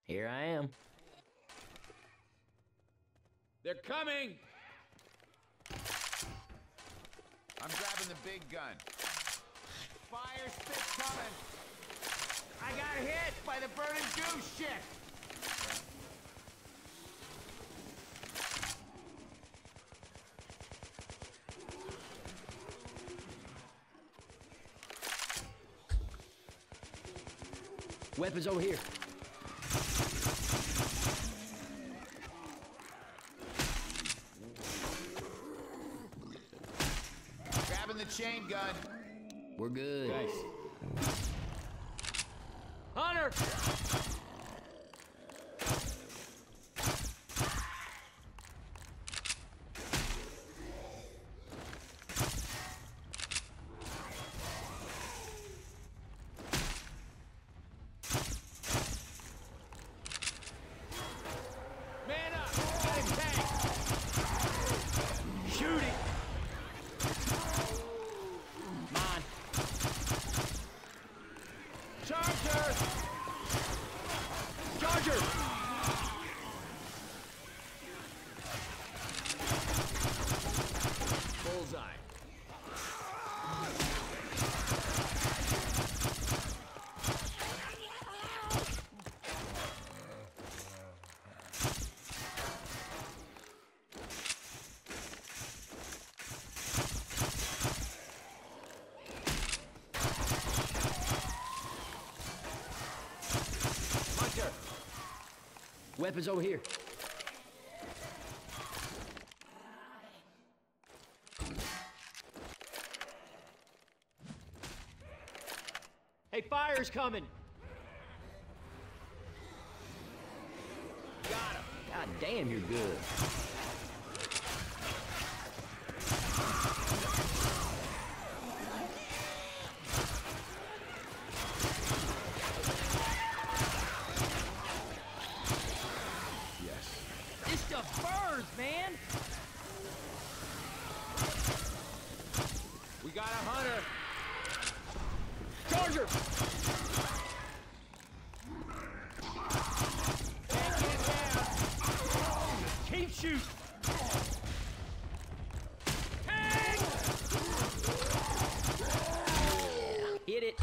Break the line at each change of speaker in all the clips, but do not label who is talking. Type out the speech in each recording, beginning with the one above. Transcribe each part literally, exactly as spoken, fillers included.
Here I am.
They're coming!
I'm grabbing the big gun. Fire stick coming!
I got hit by the burning goose shit!
Weapons over here.
Grabbing the chain gun.
We're good.
Nice. Hunter! Man up! Got him tagged! Shoot it!
Mine.
Charger!
Charger!
Bullseye. Hunter!
Weapons over here.
Hey, fire's coming! Got him!
God damn, you're good.
Yes.
This stuff burns, man! We got a hunter!
Charger!
Can't get down! Keep shooting! Tank!
Hit it.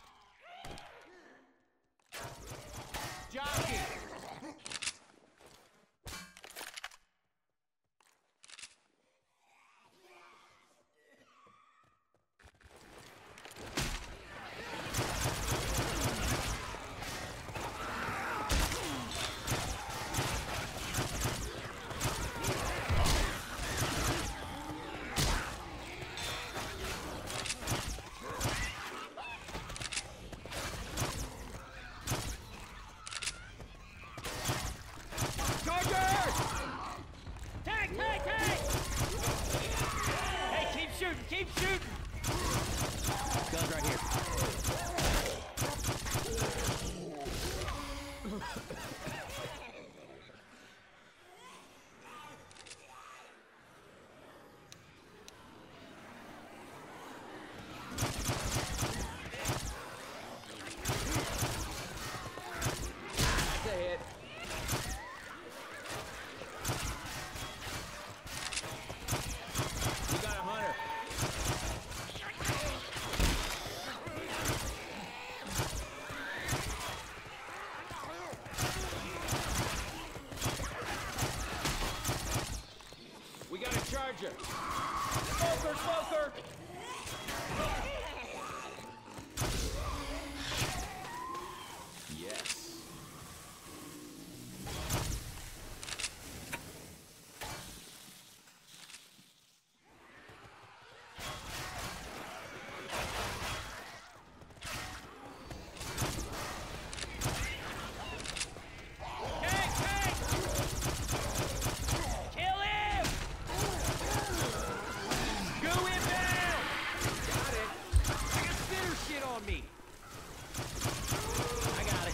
Jockey! Charger! Tank, tank, tank! Hey, keep shooting, keep shooting!
Guns right here.
That's a hit. We got a hunter. We got a charger. Smoker, smoker!
Yes.
Tank, tank! Kill him! Goo him down! Got it. I got spitter shit on me.
I got it.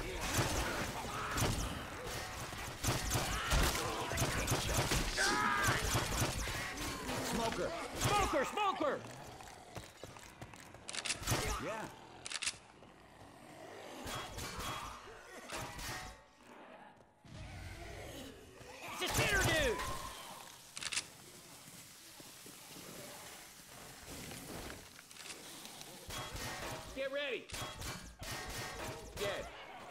Smoker! Smoker, smoker!
Yeah.
Get ready. Dead.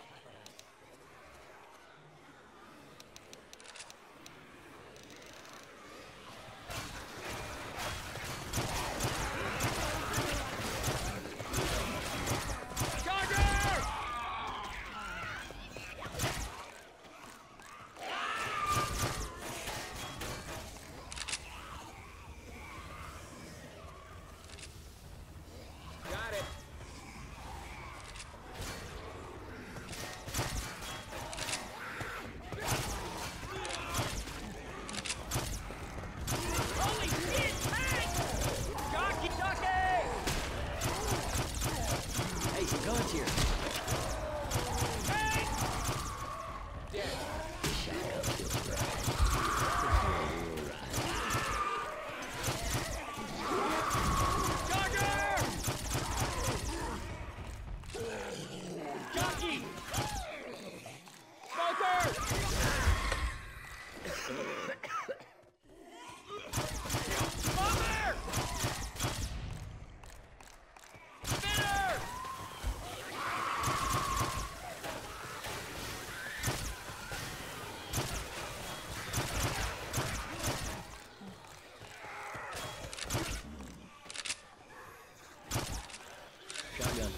Shotgun.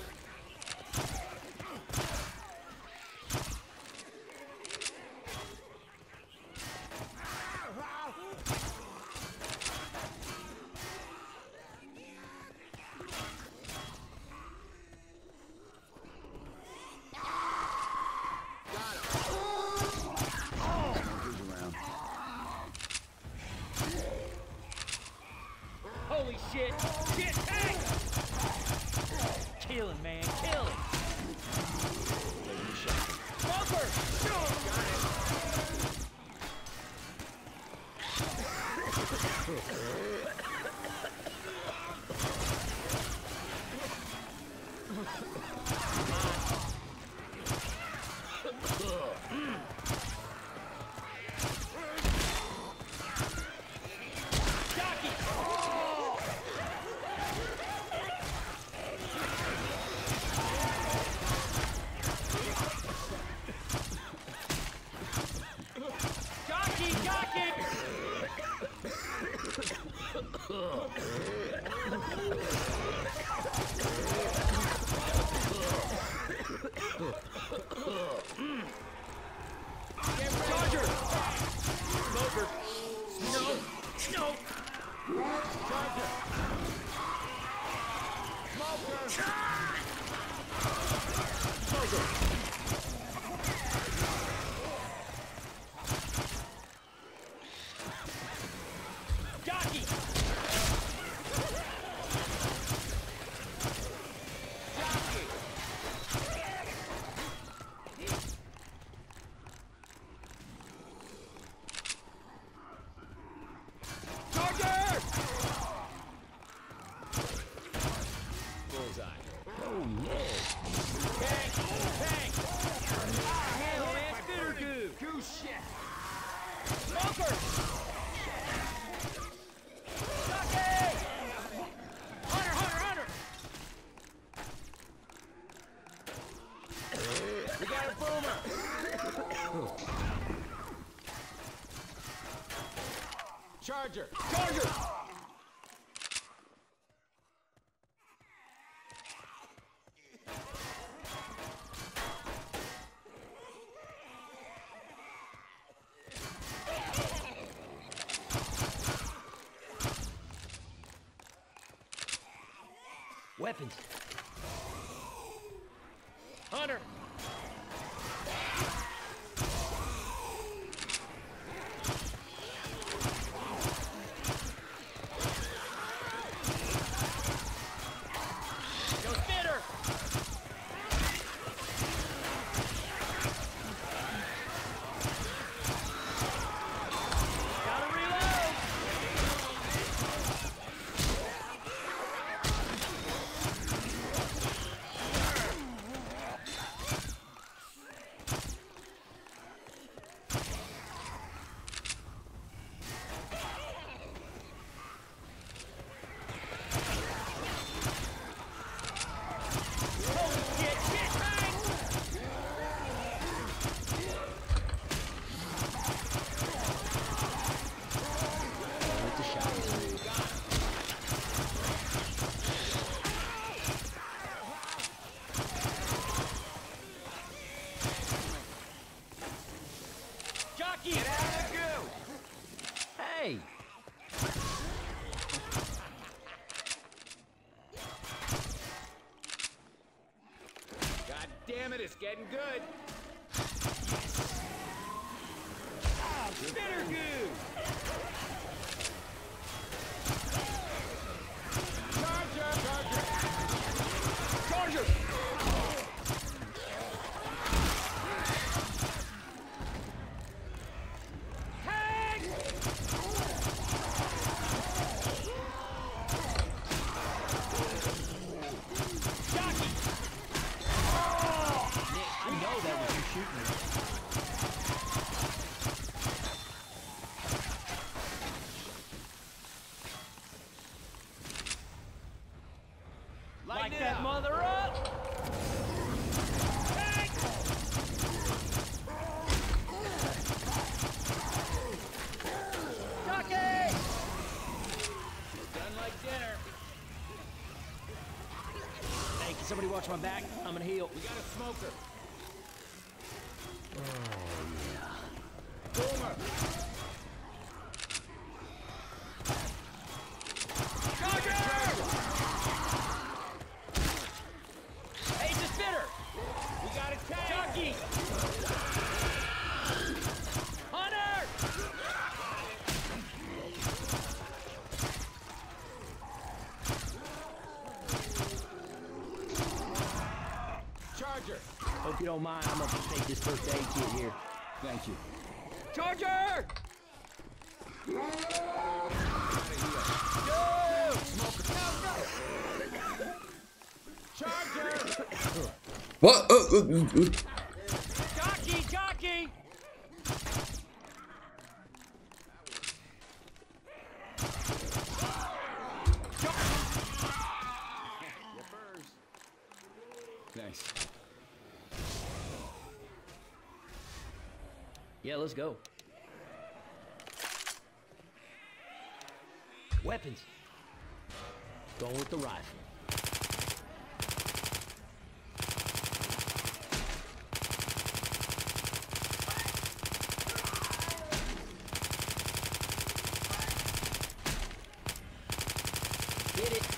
Holy shit! Shit! Tank! Kill him, man! Kill him! Smoker! Shoot him! Got Jockey! Jockey! Charger! Smoker! No! No! Charger! Smoker! Smoker! Jockey! Jockey! Charger! Bullseye.
Oh no!
Tank! Tank! Ah, hell, man! Spitter goo! Goo shit! Smoker! Jockey! Hunter! Hunter! Hunter! We got a boomer! Charger! Charger!
Weapons.
Hunter! Go Spitter! Gotta reload!
damn it, it's getting good.
Oh, spitter goo!
Charger! Charger!
Charger! Tag! Jockey!
Nick, I know that was you shooting me.
Light that mother up! Tag! Jockey!
Done like dinner.
Hey, can somebody watch my back? I'm gonna heal.
We got a smoker.
Boomer! Charger! Hey, it's a spitter!
We got a tank.
Jockey! Hunter!
Charger.
Hope you don't mind. I'm gonna take this first aid kit here.
Thank you.
Charger! No!
Charger.
What? Uh, uh, uh, uh.
Jockey! Jockey!
Thanks.
Yeah, let's go. Weapons. Going with the rifle. Hit it.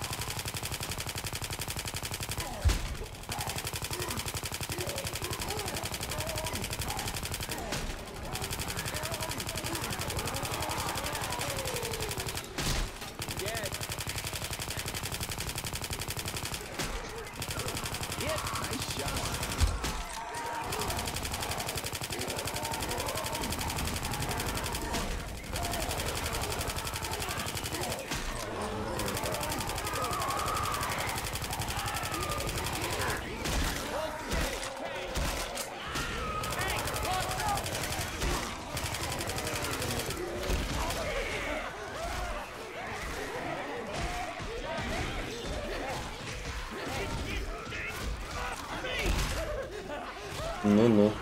Dead.
Hit.
Nice shot.
No, no.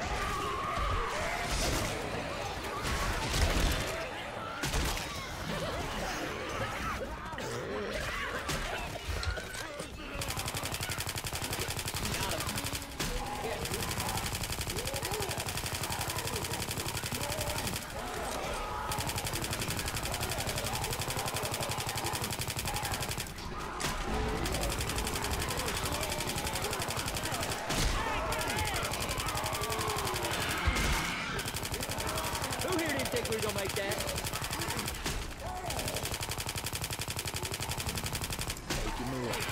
Who here didn't think we were gonna make that? Taking me away.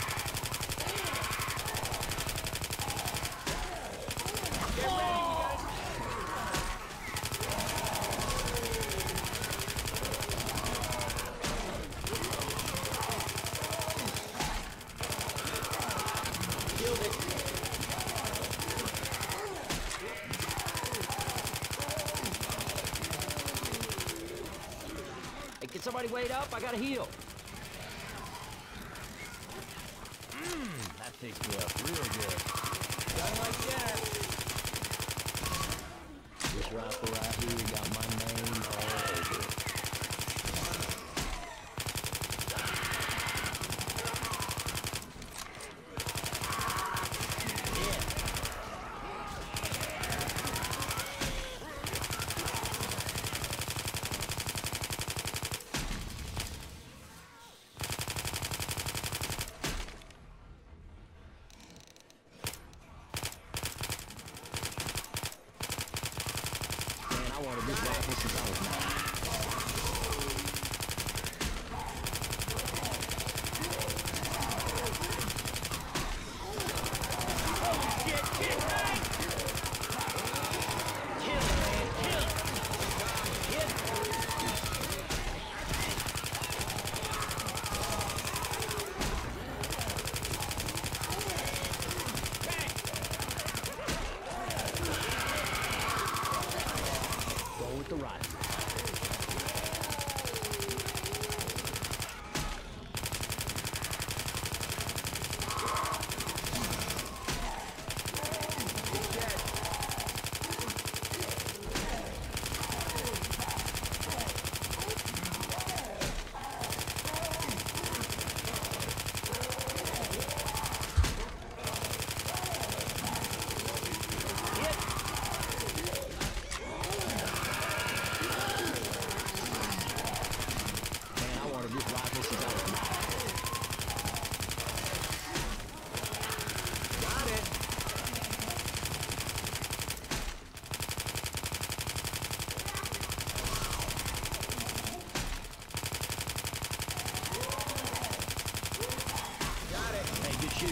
Killed it. Hey, can somebody wait up? I gotta heal. Mmm, that fixed me up real good.
Done like dinner.
This rifle right here got my name all over it. shooting.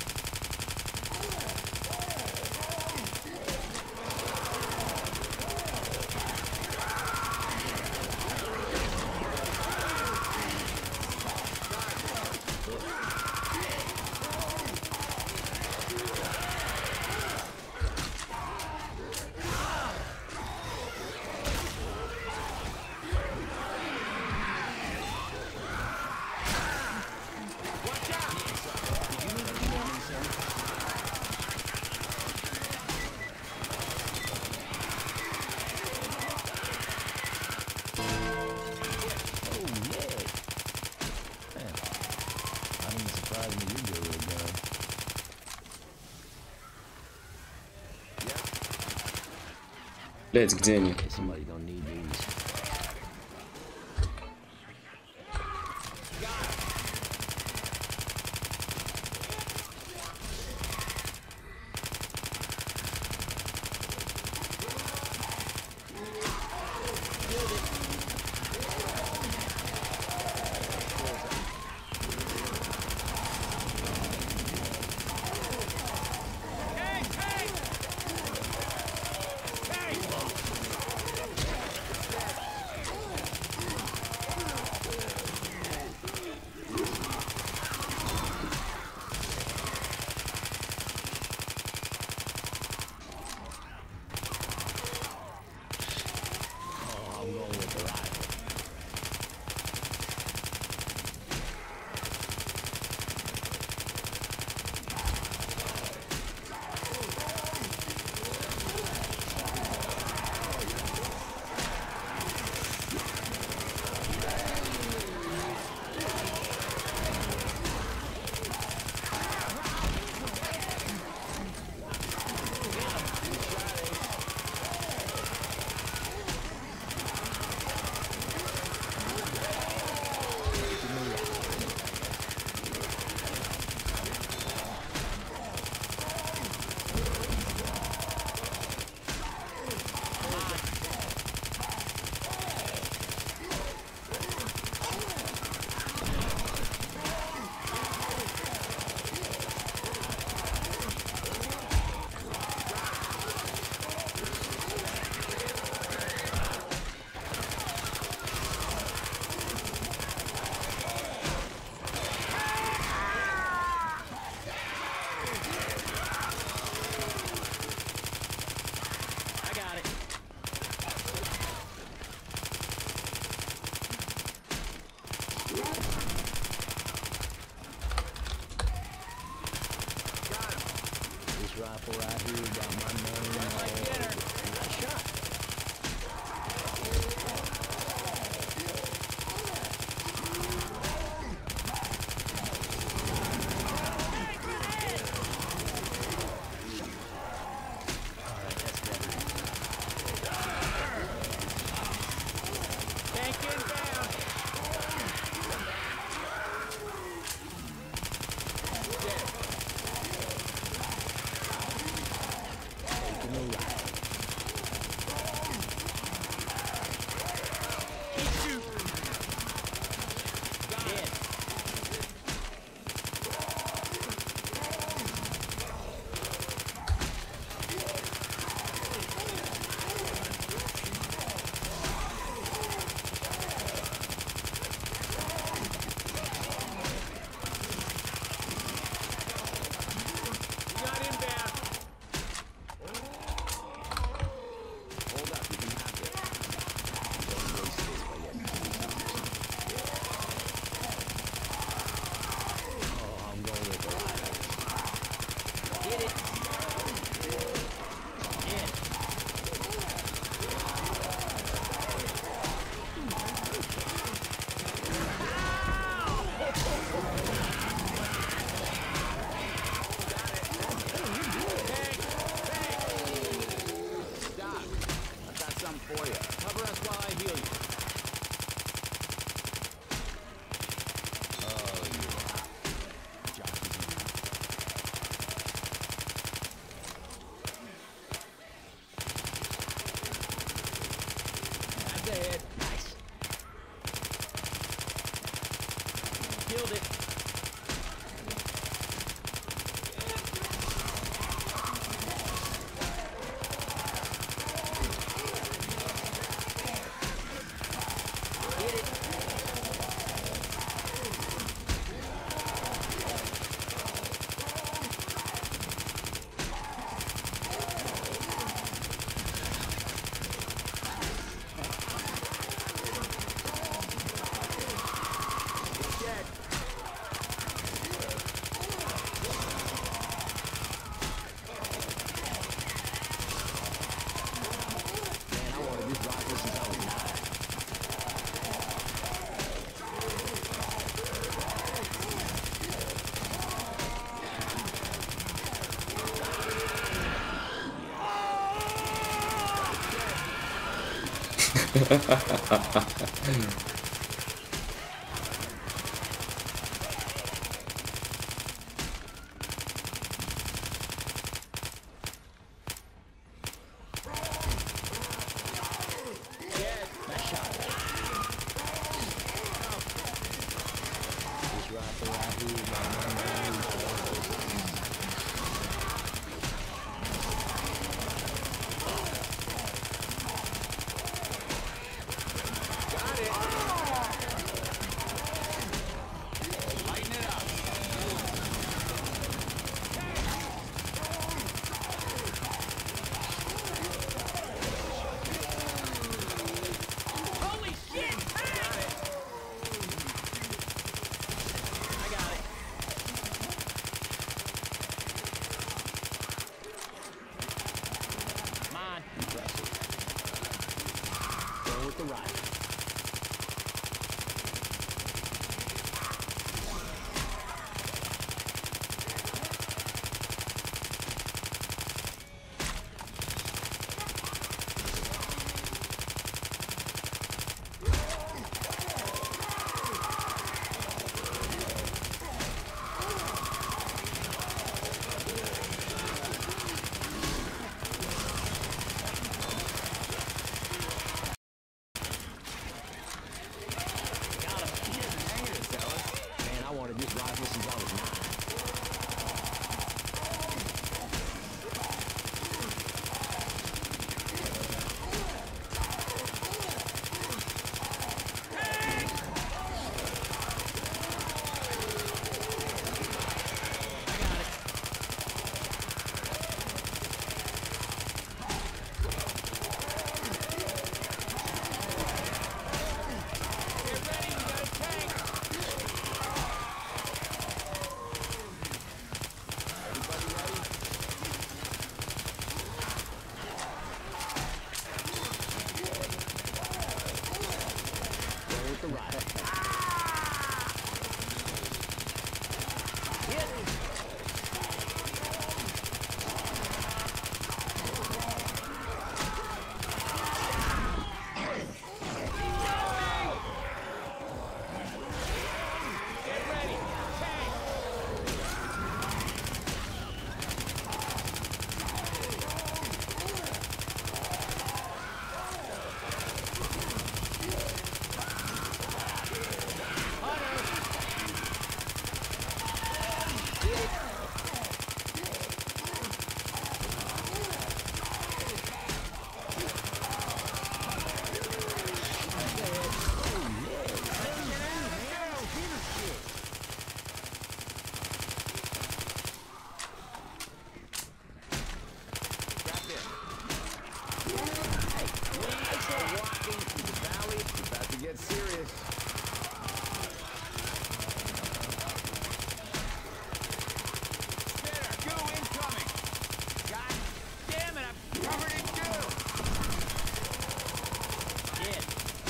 Блять, где они?
Somebody gonna need these. Rifle right here, got my name all over it. Nice shot. Alright, that's better.
Tank inbound.
Taking Nice shot. This rifle right here is about my main
Got it. Lighten it up.
Holy shit! Got it. I got it. Mine.
impressive. Going with the rifle. Man, I wanted this rifle since I was nine.
Get ready, we got a tank.
Going with the rifle.
Get ready, tank.
Walking through the valley. It's about to get serious. Spinner, goo incoming. God damn it, I'm covered in goo.
Hit.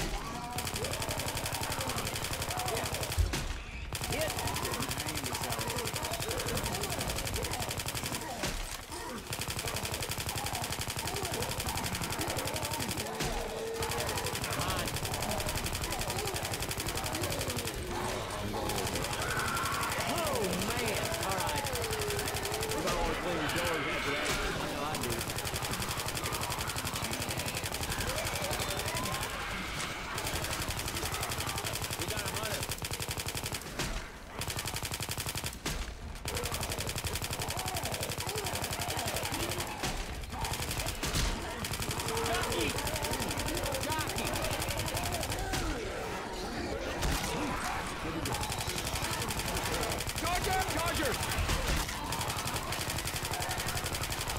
Oh, man. All right. We're going to want to clean the doors after that. I know I do.
We got a hunter. Jockey! Jockey!
Charger! Charger!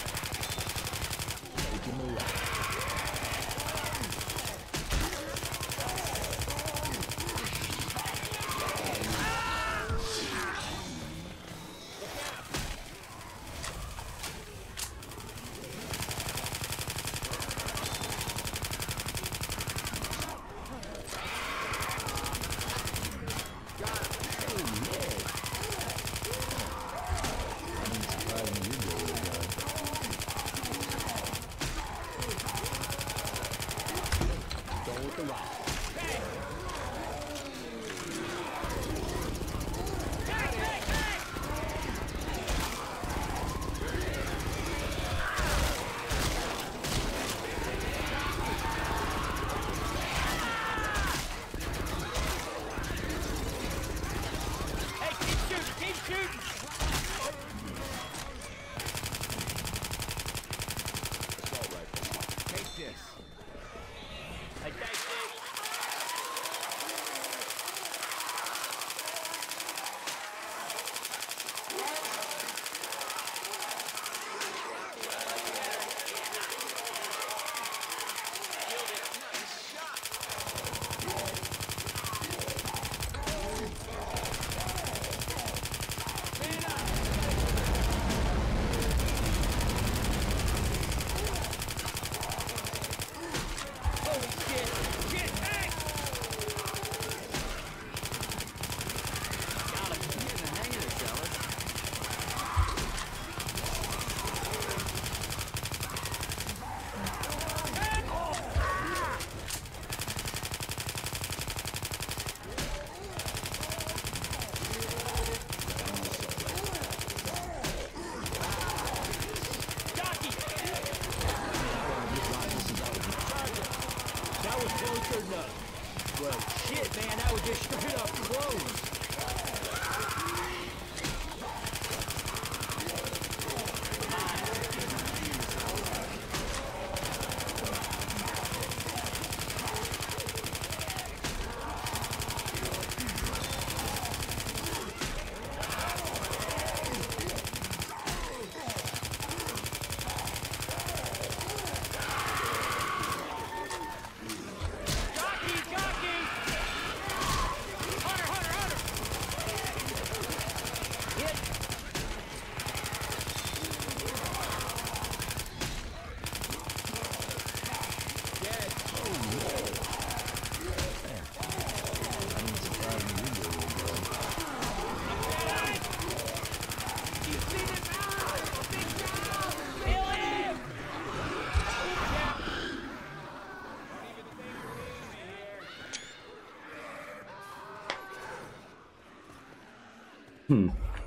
Hmm.